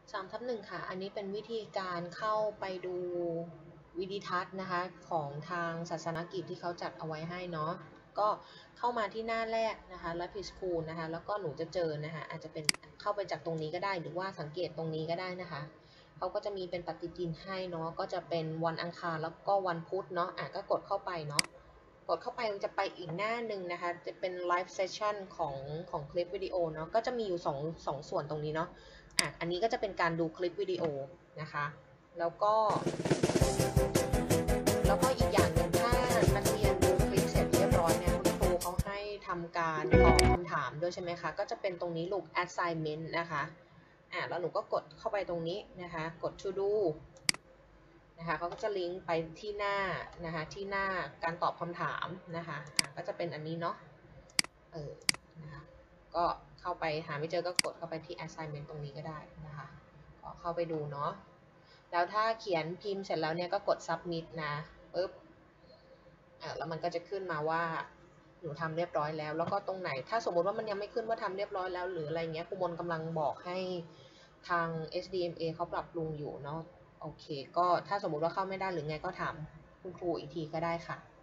3/1 ค่ะอันนี้เป็นวิธีการเข้าไปดูวิดีทัศน์นะคะของทางศาสนกิจที่เขาจัดเอาไว้ให้เนาะก็เข้ามาที่หน้าแรกนะคะและพิสคูลนะคะแล้วก็หนูจะเจอนะคะอาจจะเป็นเข้าไปจากตรงนี้ก็ได้หรือว่าสังเกตตรงนี้ก็ได้นะคะเขาก็จะมีเป็นปฏิทินให้เนาะก็จะเป็นวันอังคารแล้วก็วันพุธเนาะก็กดเข้าไปเนาะกดเข้าไปมันจะไปอีกหน้าหนึ่งนะคะจะเป็นไลฟ์เซสชั่นของคลิปวิดีโอเนาะก็จะมีอยู่สองส่วนตรงนี้เนาะอันนี้ก็จะเป็นการดูคลิปวิดีโอนะคะแล้วก็อีกอย่างหนึ่งถ้านักเรียนดูคลิปเสร็จเรียบร้อยเนี่ยคุณครูเขาให้ทำการตอบคำถามด้วยใช่ไหมคะก็จะเป็นตรงนี้ลูก assignment นะคะแล้วหนูก็กดเข้าไปตรงนี้นะคะกด to do นะคะเขาก็จะลิงก์ไปที่หน้านะคะที่หน้าการตอบคำถามนะคะก็จะเป็นอันนี้เนาะนะคะก็เข้าไปหาไม่เจอก็กดเข้าไปที่ assignment ตรงนี้ก็ได้นะคะก็เข้าไปดูเนาะแล้วถ้าเขียนพิมพ์เสร็จแล้วเนี่ยก็กด submit นะปึ๊บแล้วมันก็จะขึ้นมาว่าหนูทำเรียบร้อยแล้วแล้วก็ตรงไหนถ้าสมมติว่ามันยังไม่ขึ้นว่าทำเรียบร้อยแล้วหรืออะไรเงี้ยครูมนกำลังบอกให้ทาง SDMA เขาปรับปรุงอยู่เนาะโอเคก็ถ้าสมมติว่าเข้าไม่ได้หรือไงก็ถามคุณครูอีกทีก็ได้ค่ะ